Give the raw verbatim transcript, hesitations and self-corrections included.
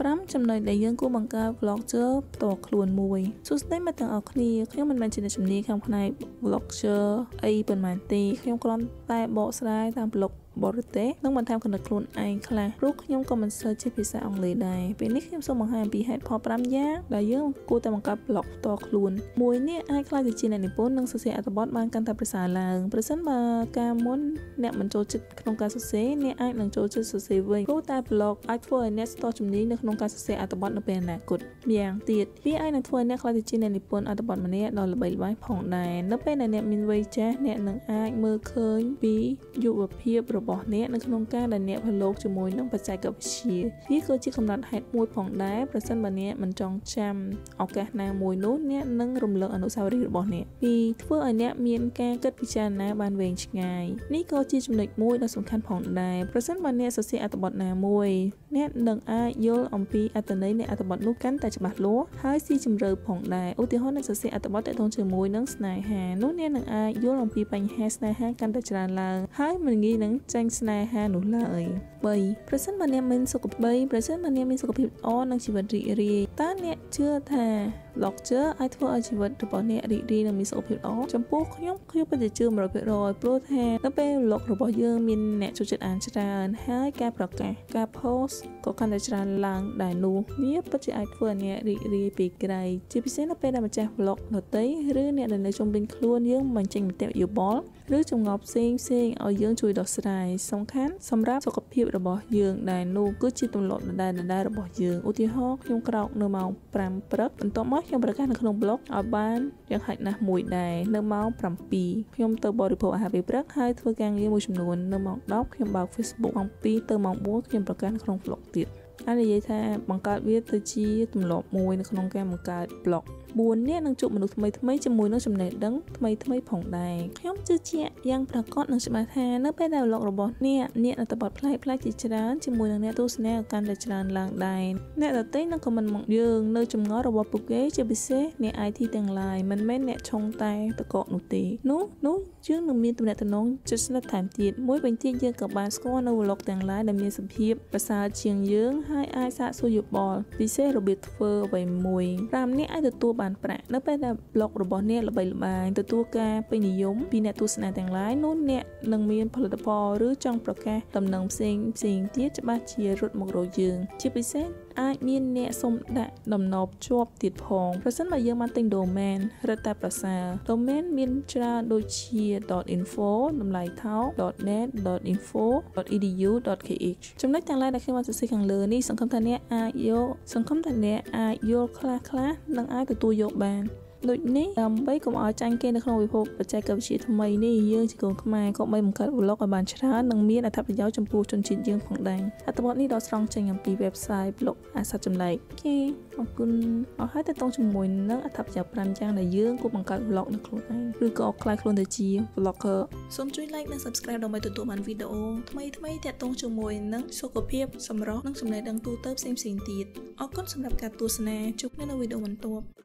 ប្រាំចំណុចដែលយើងគួរបង្កើត vlogger ផ្ទាល់ខ្លួនមួយសួស្តីមកទាំងអស់គ្នាខ្ញុំមិនមែនជាអ្នកជំនាញខាងផ្នែក vlogger អីប៉ុន្មានទេខ្ញុំគ្រាន់តែបកស្រាយតាមប្លុកបរទេសនិងបន្ថែមគំនិតខ្លួនឯងខ្លះព្រោះខ្ញុំក៏មិនសូវជាភាសាអង់គ្លេសដែរពេលនេះខ្ញុំសូមបង្ហាញអំពីហេតុផលប្រាំយ៉ាងដែលយើងគួរតែបង្កើត blog ផ្ទាល់ខ្លួនមួយនេះអាចក្លាយទៅជាអ្នកនិពន្ធនិងសរសេរអត្ថបទបានកាន់តែប្រសើរឡើងប្រសិនបើការមុនអ្នកមិនចូលចិត្តក្នុងការសរសេរអ្នកអាចនឹងចូលចិត្តសរសេរវិញព្រោះតែ blog អាចធ្វើឲ្យអ្នកស្ទាត់ជំនាញនៅក្នុងការសរសេរអត្ថបទនៅពេលអនាគតម្យ៉ាងទៀតវាអាចនឹងធ្វើឲ្យអ្នកក្លាយទៅជាអ្នកនិពន្ធអត្ថបទម្នាក់ដ៏ល្បីល្បាញផងដែរនៅពេលដែលអ្នកមានវ័យចាស់អ្នកនឹងអាចមើលឃើញពីយុវភាពរបស់អ្នកនៅក្នុងការដែលអ្នកប្រឡូកជាមួយនឹងបច្ចេកវិទ្យាវាគឺជាកំណត់ហេតុមួយផងដែរប្រសិនបើអ្នកមិនចង់ចាំឱកាសណាមួយនោះអ្នកនឹងរំលឹកអនុស្សាវរីយ៍របស់អ្នកពីធ្វើឲ្យអ្នកមានការគិតពិចារណាបានវែងឆ្ងាយនេះក៏ជាចំណុចមួយដ៏សំខាន់ផងដែរប្រសិនបើអ្នកសរសេរអត្ថបទណាមួយអ្នកនឹងអាចយល់អំពីអត្ថន័យនៃអត្ថបទនោះកាន់តែច្បាស់លាស់ហើយស៊ីជម្រៅផងដែរឧទាហរណ៍អ្នកសរសេរអត្ថបទទាក់ទងជាមួយនឹងស្នេហានោះអ្នកនឹងអាចយល់អំពីបញ្ហាស្នេហាកាន់តែច្រើនឡើងហើយមិនងាយនឹងចាញ់ស្នេហានោះឡើយបីប្រសិនបើអ្នកមានសុខភាពប្រសិនបើអ្នកមានសុខភាពល្អនិងជីវិតរីករាយតើអ្នកជឿថា vlogger អាចធ្វើឲ្យជីវិតរបស់អ្នករីករាយនិងមានសុខភាពល្អចំពោះខ្ញុំខ្ញុំពិតជាជឿ một trăm phần trăm ព្រោះថានៅពេល vlog របស់យើងមានអ្នកចូលចិត្តអានច្រើនហើយការប្រកាសការ post ក៏កាន់តែច្រើនឡើងដែរនោះវាពិតជាអាចធ្វើឲ្យអ្នករីករាយពីក្រៃជាពិសេសនៅពេលដែលម្ចាស់ vlog ដទៃឬអ្នកដែលនៅជុំវិញខ្លួនយើងមិនចេញមតិយោបល់ឬចម្ងល់ផ្សេងផ្សេងឲ្យយើងជួយដោះស្រាយសំខាន់សម្រាប់សុខភាពរបស់យើងដែលនោះគឺជាទម្លាប់ដដែលដដែលរបស់យើងឧទាហរណ៍ខ្ញុំក្រោកនៅម៉ោងប្រាំព្រឹកបន្ទាប់មកខ្ញុំប្រកាសនៅក្នុង blog ឲ្យបានយ៉ាងហោចណាស់មួយដែរនៅម៉ោងប្រាំពីរខ្ញុំទៅបរិភោគអាហារពេលព្រឹកហើយធ្វើការងារមួយចំនួននៅម៉ោងដប់ខ្ញុំបើក Facebook ម៉ោងពីរទៅម៉ោងបួនខ្ញុំប្រកាសនៅក្នុង blog ទៀតអាចនិយាយថាបង្កើតវាទៅជាទម្លាប់មួយនៅក្នុងការបង្កើត blog បួនអ្នកនឹងជួបមនុស្សថ្មីថ្មីជាមួយនឹងចំណេះដឹងថ្មីថ្មីផងដែរខ្ញុំជឿជាក់យ៉ាងប្រកបនិងច្បាស់ថានៅពេលដែល vlog របស់អ្នកអ្នកអត្ថបទប្លែកប្លែកជាច្រើនជាមួយនឹងអ្នកទស្សនាកាន់តែច្រើនឡើងដែរអ្នកដទៃនឹងខមមិនមកយើងនៅចម្ងល់របស់ពួកគេជាពិសេសអ្នក ไอ ที ទាំងឡាយមិនមែនអ្នកឆុងតែតកកនោះទេនោះនោះយើងនឹងមានទំនាក់ទំនងជិតស្និទ្ធថែមទៀតមួយវិញទៀតយើងក៏បានស្គាល់នៅ vlog ទាំងឡាយដែលមានសភាពប្រសើរជាងយើងហើយអាចសាកសួរយោបល់ពិសេសរបៀបធ្វើអ្វីមួយប្រាំអ្នកអាចទទួលបានប្រាក់នៅពេលដែល blog របស់អ្នកល្បីល្បាញទទួលការពេញនិយមពីអ្នកទស្សនាទាំងឡាយនោះអ្នកនឹងមានផលិតផលឬចង់ប្រកាសដំណឹងផ្សេងផ្សេងទៀតច្បាស់ជារត់មករកយើងជាពិសេសអាចមានអ្នកសុំដាក់ដំណប់ជាប់ទៀតផងប្រសិនបើយើងបានទិញ domain រឹតតែប្រសើរ domain មានច្រើនដូចជា .info តម្លៃថោក .net .info .edu .kh ចំណុចទាំងឡាយដែលខ្ញុំបានសរសេរខាងលើនេះសង្ឃឹមថាអ្នកអាចយកសង្ឃឹមថាអ្នកអាចយល់ខ្លះខ្លះនិងអាចទទួលយកបានដូចនេះដើម្បីកុំឲ្យចាញ់គេនៅក្នុងវិភពបច្ចេកវិទ្យាថ្មីនេះយើងជាកូនខ្មែរក៏បីបង្កើត vlog ឲ្យបានច្រើននិងមានអត្ថប្រយោជន៍ចំពោះជនជាតិយើងផងដែរអត្ថបទនេះដកស្រង់ចេញអំពី website blog អាសត្វចម្លែកអូខេអរគុណអរហើយតើតងជាមួយនឹងអត្ថប្រយោជន៍ប្រាំយ៉ាងដែលយើងគួរបង្កើត vlog នៅខ្លួនឯងឬក៏ខ្លាយខ្លួនទៅជា vlogger សូមជួយ like និង subscribe ដើម្បីទទួលបានវីដេអូថ្មីៗទាក់ទងជាមួយនឹងសុខភាពសម្រស់និងចំណេះដឹងទូទៅផ្សេងៗទៀតអរគុណសម្រាប់ការទស្សនាជួបគ្នានៅវីដេអូបន្ទាប់